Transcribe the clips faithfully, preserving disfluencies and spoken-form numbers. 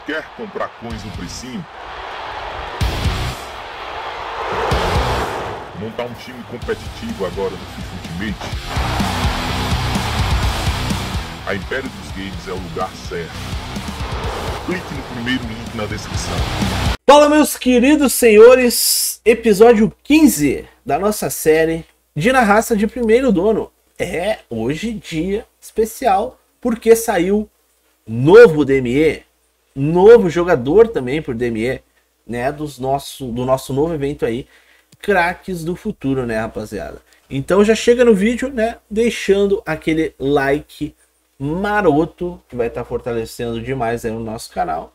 Quer comprar coins no precinho? Montar um time competitivo agora no FIFA Ultimate? A Império dos Games é o lugar certo. Clique no primeiro link na descrição. Fala, meus queridos senhores, episódio quinze da nossa série de Na Raça de Primeiro Dono. É hoje dia especial porque saiu novo D M E, novo jogador também por D M E, né, dos nosso, do nosso novo evento aí, Craques do Futuro, né, rapaziada? Então já chega no vídeo, né, deixando aquele like maroto, que vai estar fortalecendo demais aí no nosso canal.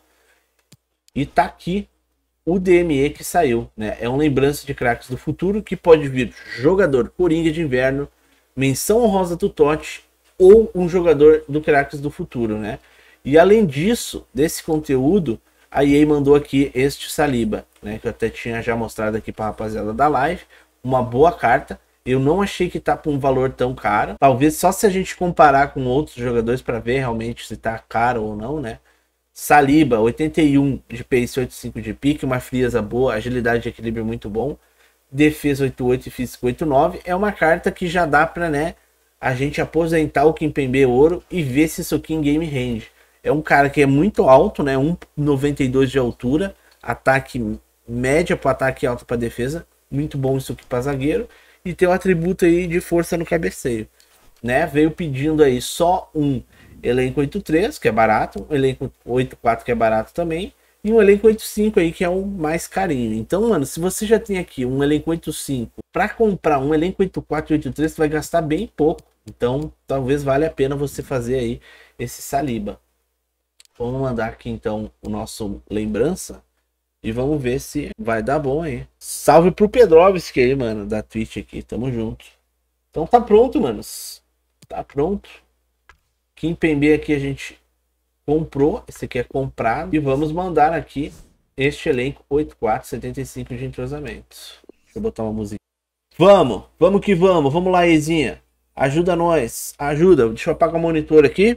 E tá aqui o D M E que saiu, né? É uma lembrança de Craques do Futuro, que pode vir jogador Coringa de Inverno, menção honrosa do Totti ou um jogador do Craques do Futuro, né? E além disso, desse conteúdo, a E A mandou aqui este Saliba, né? Que eu até tinha já mostrado aqui para a rapaziada da live. Uma boa carta. Eu não achei que tá por um valor tão caro. Talvez só se a gente comparar com outros jogadores para ver realmente se tá caro ou não, né? Saliba, oitenta e um de pace, oitenta e cinco de pique, uma frieza boa, agilidade e equilíbrio muito bom. Defesa oitenta e oito e físico oitenta e nove. É uma carta que já dá para, né, a gente aposentar o Kimpembe Ouro e ver se isso aqui em game range. É um cara que é muito alto, né? um e noventa e dois de altura, ataque média para ataque alto para defesa. Muito bom isso aqui para zagueiro. E tem um atributo aí de força no cabeceio, né? Veio pedindo aí só um elenco oitenta e três, que é barato, um elenco oitenta e quatro, que é barato também, e um elenco oitenta e cinco aí, que é o mais carinho. Então, mano, se você já tem aqui um elenco oitenta e cinco, para comprar um elenco oitenta e quatro e oitenta e três, você vai gastar bem pouco. Então, talvez valha a pena você fazer aí esse Saliba. Vamos mandar aqui então o nosso lembrança e vamos ver se vai dar bom aí. Salve pro Pedrovski aí, mano, da Twitch aqui. Tamo junto. Então tá pronto, manos. Tá pronto. Kimpembe aqui a gente comprou. Esse aqui é comprado. E vamos mandar aqui este elenco oitenta e quatro, setenta e cinco de entrosamento. Deixa eu botar uma música. Vamos, vamos que vamos. Vamos lá, Ezinha. Ajuda nós. Ajuda. Deixa eu apagar o monitor aqui.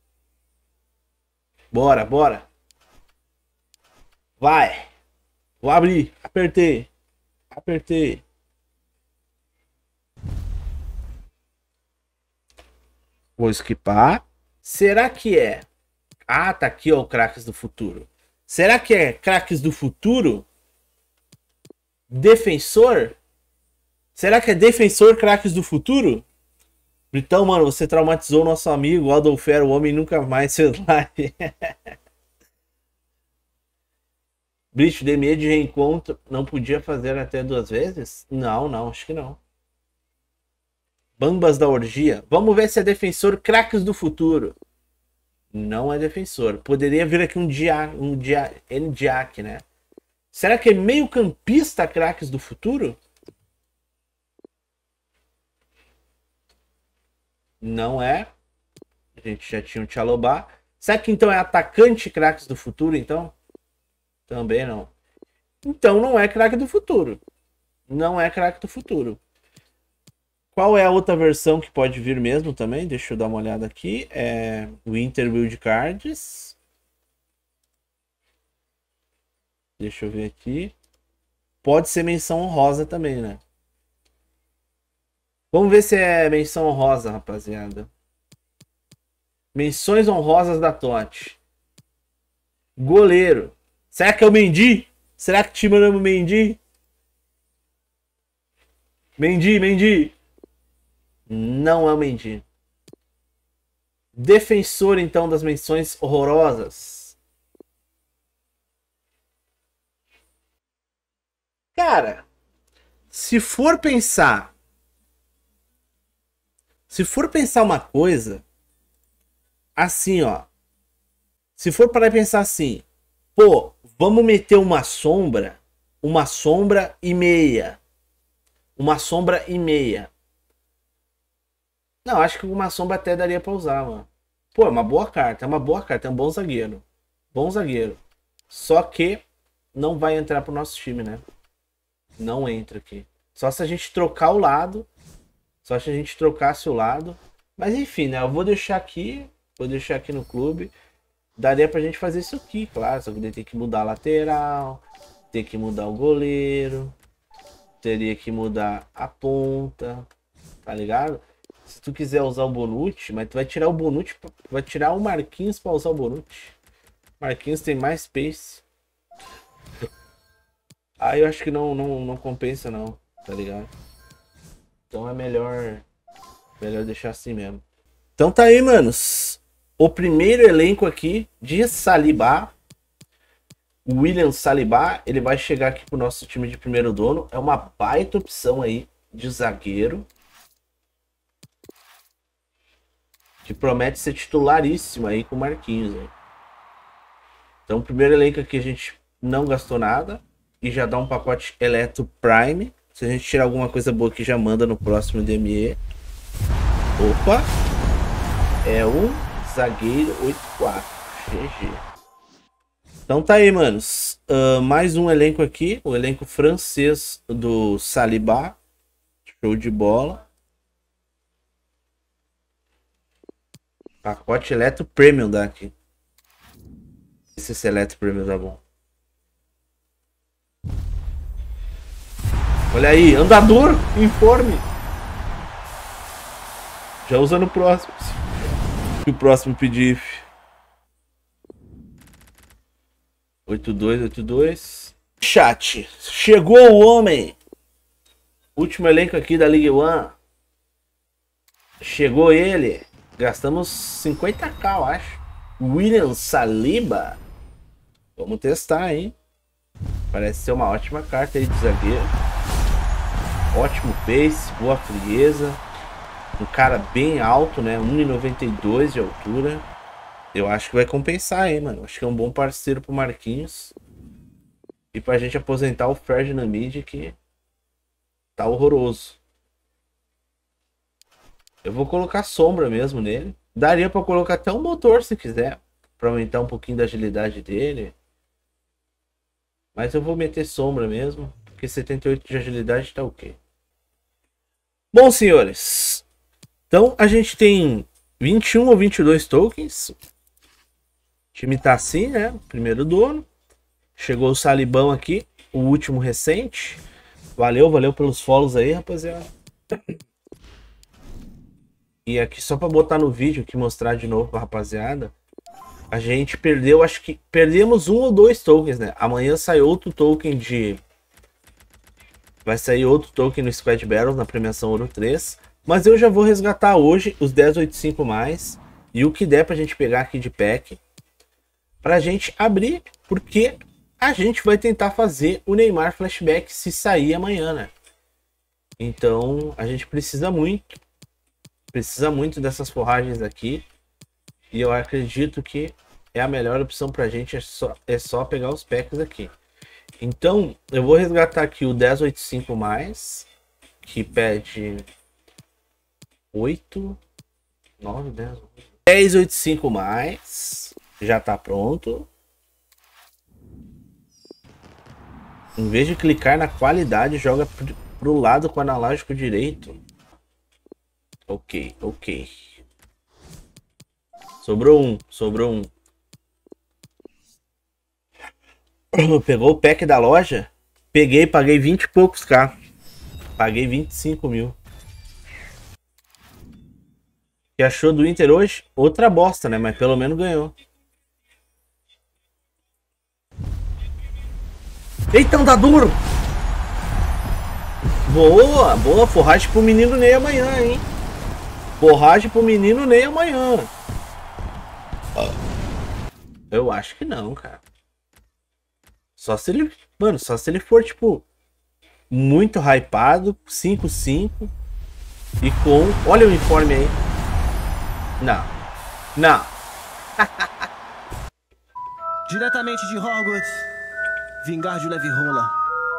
Bora, bora. Vai. Vou abrir. Apertei. Apertei. Vou esquipar. Será que é? Ah, tá aqui, ó, o Craques do Futuro. Será que é Craques do Futuro? Defensor? Será que é Defensor Craques do Futuro? Então, mano, você traumatizou o nosso amigo Adolfero, o homem nunca mais fez live. Breach, D M E de reencontro não podia fazer até duas vezes? Não, não, acho que não. Bambas da Orgia. Vamos ver se é Defensor Craques do Futuro. Não é Defensor. Poderia vir aqui um dia, um dia, N-Jack, né? Será que é meio campista Craques do Futuro? Não é. A gente já tinha um Tchalobá. Será que então é atacante Craques do Futuro, então? Também não. Então não é Craque do Futuro. Não é Craque do Futuro. Qual é a outra versão que pode vir mesmo também? Deixa eu dar uma olhada aqui. É Winter Wild Cards. Deixa eu ver aqui. Pode ser menção honrosa também, né? Vamos ver se é menção honrosa, rapaziada. Menções honrosas da Totti. Goleiro. Será que é o Mendy? Será que te mandamos o Mendy? Mendy, Mendy. Não é o Mendy. Defensor, então, das menções horrorosas. Cara, se for pensar... Se for pensar uma coisa... Assim, ó. Se for para pensar assim... Pô, vamos meter uma sombra, uma sombra e meia. Uma sombra e meia. Não, acho que uma sombra até daria pra usar, mano. Pô, é uma boa carta, é uma boa carta, é um bom zagueiro. Bom zagueiro. Só que não vai entrar pro nosso time, né? Não entra aqui. Só se a gente trocar o lado. Só se a gente trocasse o lado. Mas enfim, né? Eu vou deixar aqui. Vou deixar aqui no clube. daria pra gente fazer isso aqui, claro. Só que daí tem que mudar a lateral, tem que mudar o goleiro, teria que mudar a ponta, tá ligado? Se tu quiser usar o Bonucci, mas tu vai tirar o Bonucci, vai tirar o Marquinhos pra usar o Bonucci. Marquinhos tem mais pace. Aí eu acho que não, não, não compensa não, tá ligado? Então é melhor, melhor deixar assim mesmo. Então tá aí, manos. O primeiro elenco aqui de Saliba. O William Saliba, ele vai chegar aqui pro nosso time de primeiro dono. É uma baita opção aí de zagueiro. Que promete ser titularíssimo aí com o Marquinhos. Aí. Então o primeiro elenco aqui a gente não gastou nada. E já dá um pacote Eletro Prime. Se a gente tirar alguma coisa boa aqui, já manda no próximo D M E. Opa! É um zagueiro oito quatro. G G. Então tá aí, manos. Uh, mais um elenco aqui. O elenco francês do Saliba. Show de bola. Pacote Eletro Premium daqui. Esse, esse Eletro Premium tá bom. Olha aí, andador, informe. Já usa no próximo. O próximo pedir. oito dois, oito dois. Chat. Chegou o homem. Último elenco aqui da Ligue um. Chegou ele. Gastamos cinquenta k, eu acho. William Saliba. Vamos testar, hein? Parece ser uma ótima carta aí de zagueiro. Ótimo pace, boa frieza. Um cara bem alto, né? um e noventa e dois de altura. Eu acho que vai compensar, hein, mano? Acho que é um bom parceiro pro Marquinhos. E pra gente aposentar o Ferdinand Mid, que tá horroroso. Eu vou colocar sombra mesmo nele. Daria pra colocar até um motor se quiser. Pra aumentar um pouquinho da agilidade dele. Mas eu vou meter sombra mesmo. Porque setenta e oito de agilidade tá ok. Bom, senhores. Então a gente tem vinte e um ou vinte e dois tokens. O time tá assim, né? Primeiro dono. Chegou o Salibão aqui. O último recente. Valeu, valeu pelos follows aí, rapaziada. E aqui só pra botar no vídeo aqui, mostrar de novo pra rapaziada. A gente perdeu, acho que perdemos um ou dois tokens, né? Amanhã sai outro token de... Vai sair outro token no Squad Battles, na premiação Ouro três. Mas eu já vou resgatar hoje os dez oitenta e cinco mais. E o que der pra gente pegar aqui de pack. Pra gente abrir, porque a gente vai tentar fazer o Neymar Flashback se sair amanhã, né? Então a gente precisa muito. Precisa muito dessas forragens aqui. E eu acredito que é a melhor opção pra gente. É só, é só pegar os packs aqui. Então, eu vou resgatar aqui o dez oitenta e cinco mais, que pede oito, nove, dez, dez oitenta e cinco mais, já tá pronto. Em vez de clicar na qualidade, joga pro lado com o analógico direito. Ok, ok. Sobrou um, sobrou um. Pegou o pack da loja. Peguei, paguei vinte e poucos k. Paguei vinte e cinco mil. O que achou do Inter hoje? Outra bosta, né? Mas pelo menos ganhou. Eita, anda duro! Boa, boa. Forragem pro menino Ney amanhã, hein? Forragem pro menino Ney amanhã. Eu acho que não, cara. Só se ele... Mano, só se ele for, tipo... Muito hypado. cinco cinco. E com... Olha o uniforme aí. Não. Não. Diretamente de Hogwarts. Vingardio leve rola.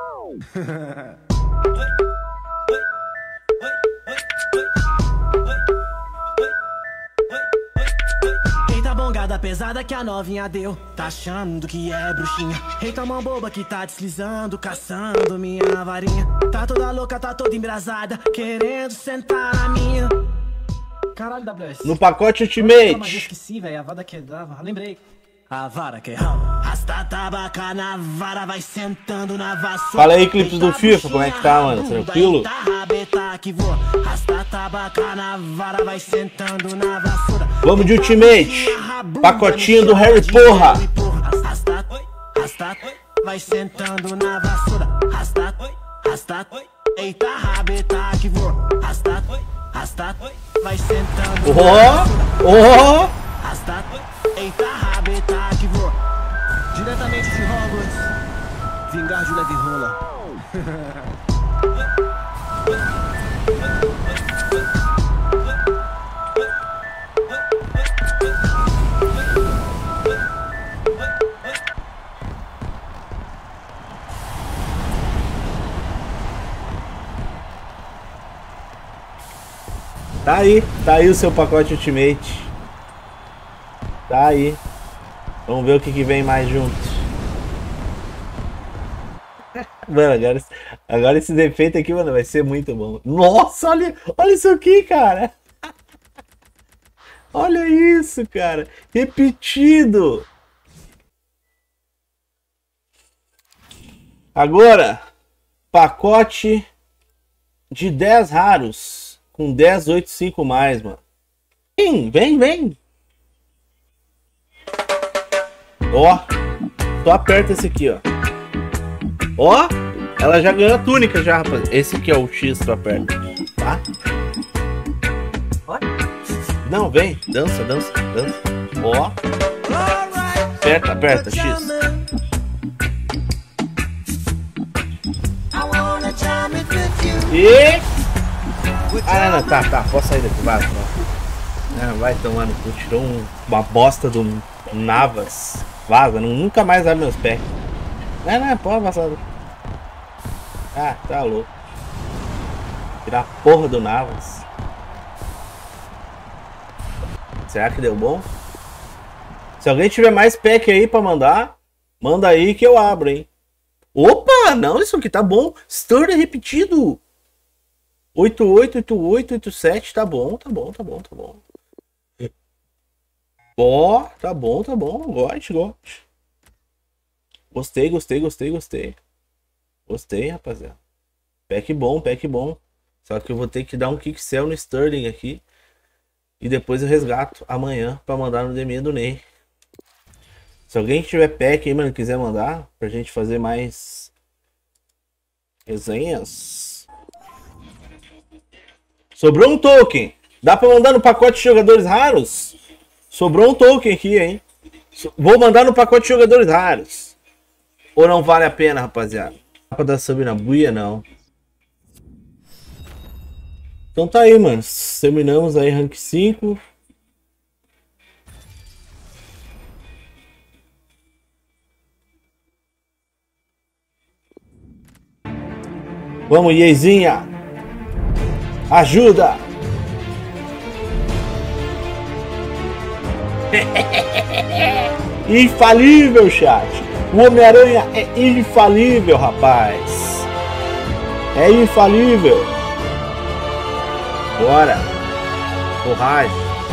Bongada pesada que a novinha deu. Tá achando que é bruxinha. Eita mão boba que tá deslizando, caçando minha varinha. Tá toda louca, tá toda embrasada, querendo sentar na minha. Caralho, W S. No pacote Ultimate. Mas eu esqueci, velho. A vada quebrava. Lembrei. a vara que rala. Rasta tabaca na vara, vai sentando na vassoura. Fala aí, clipes do FIFA, como é que tá, mano? Tranquilo? Rasta tabaca na vara, vai sentando na vassoura. Vamos de Ultimate. Pacotinho do Harry Porra. Rasta, rasta, vai sentando na vassoura. Rasta, rasta, eita rabeta que voa. Rasta, rasta, vai sentando. Ó, ó. Rasta, eita rabeta que voa. Diretamente de Hogwarts, vingar de leve rola. Tá aí, tá aí o seu pacote Ultimate. Tá aí. Vamos ver o que, que vem mais junto. Mano, agora, agora esse defeito aqui, mano, vai ser muito bom. Nossa, olha, olha isso aqui, cara. Olha isso, cara. Repetido. Agora, pacote de dez raros. Com dez, oito, cinco mais, mano. Vem, vem, vem. Ó, só aperta esse aqui, ó. Ó, ela já ganhou a túnica já, rapaz. Esse aqui é o X, tu aperta, tá? Não, vem, dança, dança, dança. Ó, aperta, aperta, X. E... Ah, não, tá, tá, posso sair daqui, vai, vai. Não, vai tomando, tu tirou um, uma bosta do Navas. Vaza, não, nunca mais abre meus pés. Não, não, pode passar. Ah, tá louco. Tirar a porra do Navas. Será que deu bom? Se alguém tiver mais pack aí pra mandar, manda aí que eu abro, hein. Opa, não, isso aqui tá bom. Sturdy repetido. oito oito, oito oito, oito sete, tá bom, tá bom, tá bom, tá bom. Ó, tá bom, tá bom, goste, goste. Gostei, gostei, gostei, gostei. Gostei, rapaziada. Pack bom, pack bom. Só que eu vou ter que dar um kickcell no Sterling aqui. E depois eu resgato amanhã pra mandar no D M do Ney. Se alguém tiver pack aí, mano, quiser mandar pra gente fazer mais resenhas. Sobrou um token. Dá pra mandar no pacote de jogadores raros? Sobrou um token aqui, hein? Vou mandar no pacote de jogadores raros. Ou não vale a pena, rapaziada? Dá pra dar sub na buia, não. Então tá aí, mano. Terminamos aí rank cinco. Vamos, Iezinha. Ajuda! Infalível, chat! O Homem-Aranha é infalível, rapaz! É infalível! Bora! Coragem!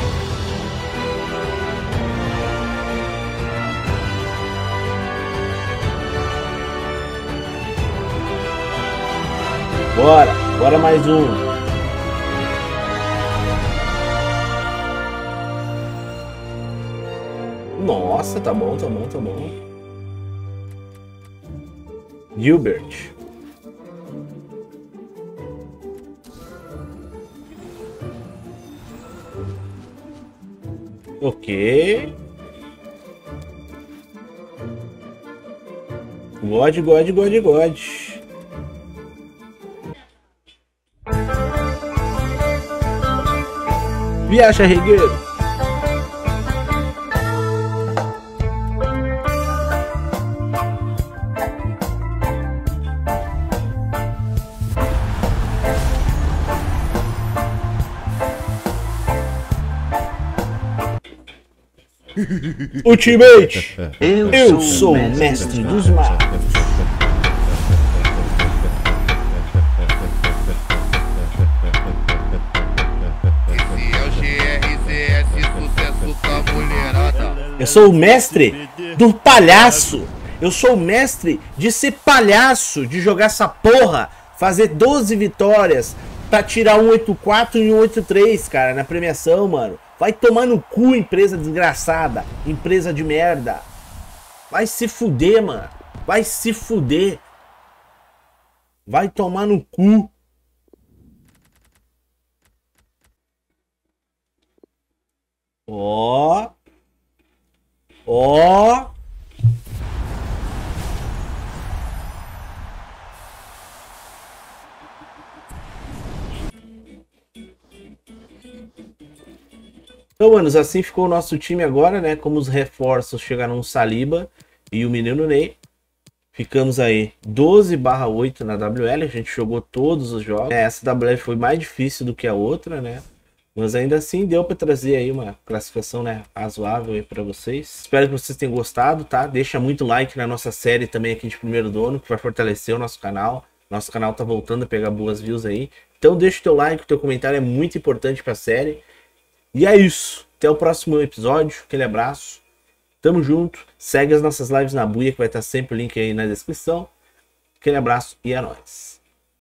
Bora! Bora mais um! Nossa, tá bom, tá bom, tá bom. Gilbert. Ok. God, God, God, God. Viaja, regueiro. Ultimate! Eu, Eu sou o mestre, mestre dos magos. Esse é o G R Z S, sucesso com a mulherada. Eu sou o mestre do palhaço. Eu sou o mestre de ser palhaço, de jogar essa porra, fazer doze vitórias pra tirar um oito quatro e um oito três, cara, na premiação, mano. Vai tomar no cu, empresa desgraçada, empresa de merda. Vai se fuder, mano. Vai se fuder. Vai tomar no cu. Ó. Ó. Então, manos, assim ficou o nosso time agora, né? Como os reforços chegaram o Saliba e o menino Ney. Ficamos aí doze barra oito na W L, a gente jogou todos os jogos. É, essa W L foi mais difícil do que a outra, né? Mas ainda assim deu para trazer aí uma classificação, né, razoável aí para vocês. Espero que vocês tenham gostado, tá? Deixa muito like na nossa série também aqui de Primeiro Dono, que vai fortalecer o nosso canal. Nosso canal tá voltando a pegar boas views aí. Então deixa o teu like, o teu comentário é muito importante para a série. E é isso. Até o próximo episódio. Aquele abraço. Tamo junto. Segue as nossas lives na Buia, que vai estar sempre o link aí na descrição. Aquele abraço e é nóis.